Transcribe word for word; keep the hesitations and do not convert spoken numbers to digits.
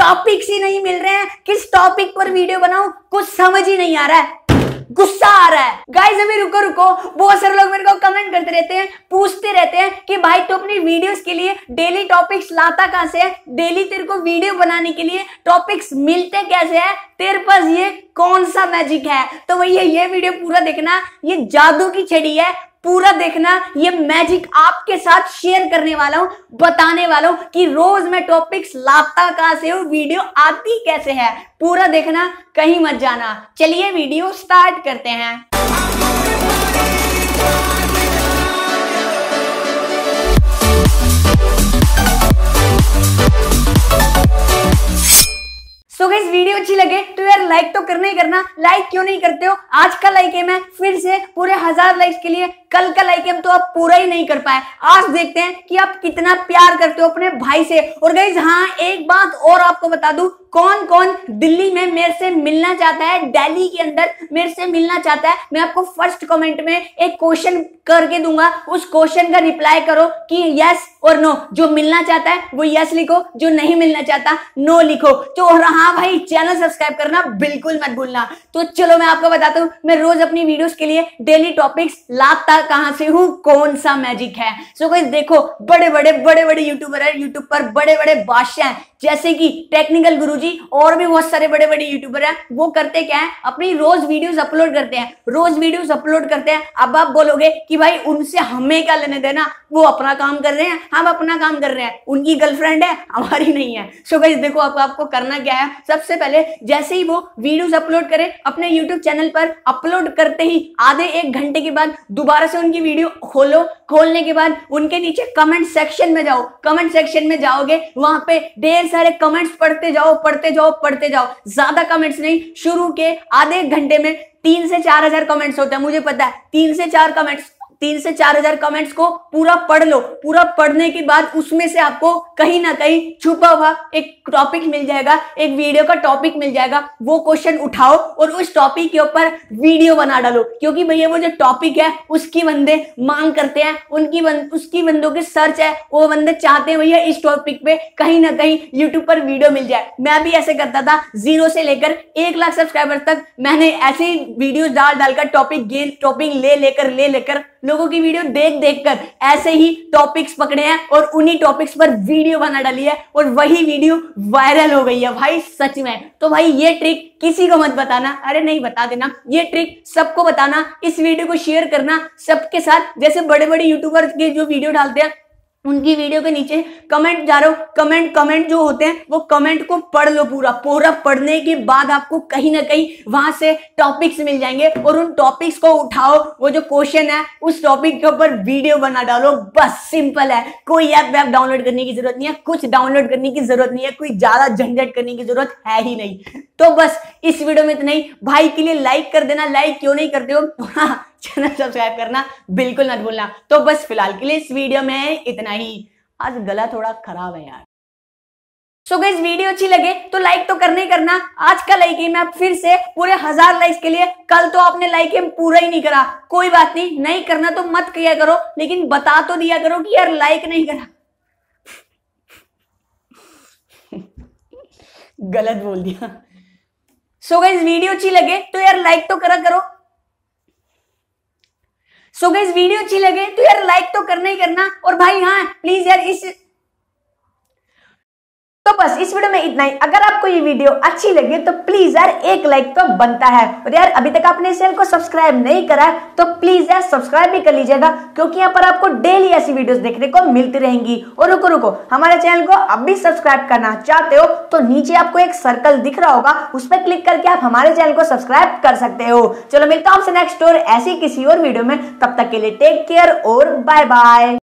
Topics ही नहीं मिल रहे हैं, किस टॉपिक पर वीडियो बनाऊं कुछ समझ ही नहीं आ रहा है, गुस्सा आ रहा है। गाइस अभी रुको रुको, बहुत सारे लोग मेरे को कमेंट करते रहते हैं, पूछते रहते हैं कि भाई तू अपनी वीडियोस के लिए डेली टॉपिक्स लाता कहां से है, डेली तेरे को वीडियो बनाने के लिए टॉपिक्स मिलते कैसे है, तेरे पास ये कौन सा मैजिक है। तो भैया ये वीडियो पूरा देखना, ये जादू की छड़ी है, पूरा देखना। ये मैजिक आपके साथ शेयर करने वाला हूं, बताने वाला हूं कि रोज मैं टॉपिक्स लाता कहां से हूं, वीडियो आती कैसे है, पूरा देखना, कहीं मत जाना। चलिए वीडियो स्टार्ट करते हैं। सो गाइस वीडियो अच्छी लगे तो यार लाइक तो करना ही करना। लाइक क्यों नहीं करते हो? आज का लाइक एम है फिर से पूरे हजार लाइक्स के लिए, कल का लाइक एम तो आप पूरा ही नहीं कर पाए। आज देखते हैं कि आप कितना प्यार करते हो अपने भाई से। और गाइस हाँ, एक बात और आपको बता दूं, कौन कौन दिल्ली में मेरे से मिलना चाहता है, दिल्ली के अंदर मेरे से मिलना चाहता है, मैं आपको फर्स्ट कमेंट में एक क्वेश्चन करके दूंगा, उस क्वेश्चन का रिप्लाई करो कि यस और नो। जो मिलना चाहता है वो यस लिखो, जो नहीं मिलना चाहता नो लिखो। तो और हाँ भाई, चैनल सब्सक्राइब करना बिल्कुल मत भूलना। तो चलो मैं आपको बताता हूँ, मैं रोज अपनी वीडियोस के लिए डेली टॉपिक्स लाता कहां से हूँ, कौन सा मैजिक है। सो गाइस देखो, बड़े बड़े बड़े बड़े यूट्यूबर है, यूट्यूब पर बड़े बड़े बादशाह हैं, जैसे कि टेक्निकल गुरुजी और भी बहुत सारे बड़े बड़े यूट्यूबर हैं। वो करते क्या है, अपनी रोज वीडियोस अपलोड करते हैं, रोज वीडियोस अपलोड करते हैं। अब आप बोलोगे कि भाई उनसे हमें क्या लेने देना, वो अपना काम कर रहे हैं, हम अपना काम कर रहे हैं, उनकी गर्लफ्रेंड है, हमारी नहीं है। सो गाइस देखो, अब आपको करना क्या है, सबसे पहले जैसे ही वो वीडियोस अपलोड करें अपने यूट्यूब चैनल पर, अपलोड करते ही आधे एक घंटे के बाद दोबारा से उनकी वीडियो खोलो। खोलने के बाद उनके नीचे कमेंट सेक्शन में जाओ, कमेंट सेक्शन में जाओगे, वहां पे ढेर सारे कमेंट्स पढ़ते जाओ पढ़ते जाओ पढ़ते जाओ। ज्यादा कमेंट्स नहीं, शुरू के आधे घंटे में तीन से चार हजार कमेंट्स होता है, मुझे पता है। तीन से चार कमेंट्स तीन से चार हजार कमेंट्स को पूरा पढ़ लो। पूरा पढ़ने के बाद उसमें से आपको कहीं ना कहीं छुपा हुआ एक टॉपिक मिल जाएगा, एक वीडियो का टॉपिक मिल जाएगा। वो क्वेश्चन उठाओ और उस टॉपिक के ऊपर वीडियो बना डालो, क्योंकि भैया वो जो टॉपिक है उसकी बंदे मांग करते हैं, उनकी बंद, उसकी बंदों की सर्च है, वो बंदे चाहते हैं भैया इस टॉपिक पे कहीं ना कहीं यूट्यूब पर वीडियो मिल जाए। मैं भी ऐसे करता था, जीरो से लेकर एक लाख सब्सक्राइबर तक मैंने ऐसे ही वीडियो डाल डालकर टॉपिक गेन टॉपिक ले लेकर ले लेकर लोगों की वीडियो देख देख कर ऐसे ही टॉपिक्स पकड़े हैं और उन्हीं टॉपिक्स पर वीडियो बना डाली है और वही वीडियो वायरल हो गई है भाई, सच में। तो भाई ये ट्रिक किसी को मत बताना, अरे नहीं बता देना, ये ट्रिक सबको बताना, इस वीडियो को शेयर करना सबके साथ। जैसे बड़े बड़े यूट्यूबर के जो वीडियो डालते हैं उनकी वीडियो के नीचे कमेंट जा रहे हो, कमेंट कमेंट जो होते हैं वो कमेंट को पढ़ लो। पूरा पूरा पढ़ने के बाद आपको कहीं ना कहीं वहां से टॉपिक्स मिल जाएंगे और उन टॉपिक्स को उठाओ, वो जो क्वेश्चन है उस टॉपिक के ऊपर वीडियो बना डालो। बस सिंपल है, कोई ऐप वैप डाउनलोड करने की जरूरत नहीं है, कुछ डाउनलोड करने की जरूरत नहीं है, कोई ज्यादा झंझट करने की जरूरत है ही नहीं। तो बस इस वीडियो में इतना ही। भाई के लिए लाइक कर देना, लाइक क्यों नहीं करते हो, हाँ चैनल सब्सक्राइब करना बिल्कुल मत भूलना। तो बस फिलहाल के लिए इस वीडियो में इतना ही। आज गला थोड़ा खराब है यार। सो गाइस वीडियो अच्छी लगे तो लाइक तो करना ही करना। आज का लाइक एम है फिर से पूरे हजार लाइक्स के लिए, कल तो आपने लाइक एम पूरा ही नहीं करा, कोई बात नहीं, नहीं करना तो मत किया करो, लेकिन बता तो दिया करो कि यार लाइक नहीं करा। गलत बोल दिया। सो गाइस वीडियो अच्छी लगे तो यार लाइक तो करा करो। सो so गाइस वीडियो अच्छी लगे तो यार लाइक तो करना ही करना। और भाई हाँ प्लीज यार इस तो बस इस वीडियो में इतना ही। अगर आपको ये वीडियो अच्छी लगी तो प्लीज यार एक लाइक तो बनता है। और यार अभी तक आपने इस चैनल को सब्सक्राइब नहीं करा है तो प्लीज यार सब्सक्राइब भी कर लीजिएगा, क्योंकि यहाँ पर आपको डेली ऐसी वीडियोस देखने को मिलती रहेंगी। और रुको रुको हमारे चैनल को अब भी सब्सक्राइब करना चाहते हो तो नीचे आपको एक सर्कल दिख रहा होगा, उस पर क्लिक करके आप हमारे चैनल को सब्सक्राइब कर सकते हो। चलो मिलता हूं आपसे नेक्स्ट और ऐसी किसी और वीडियो में, तब तक के लिए टेक केयर और बाय बाय।